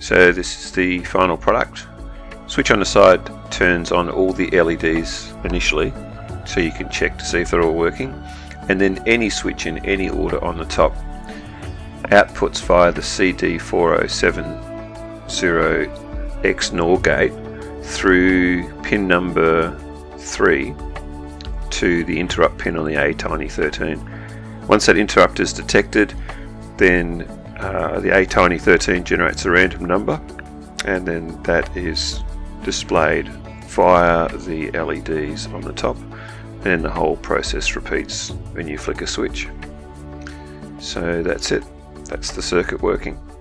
So this is the final product. Switch on the side turns on all the LEDs initially, so you can check to see if they're all working, and then any switch in any order on the top outputs via the CD4070 XNOR gate through pin number 3 to the interrupt pin on the ATiny13. Once that interrupt is detected, then the ATiny13 generates a random number, and then that is displayed via the LEDs on the top, and then the whole process repeats when you flick a switch. So that's it. That's the circuit working.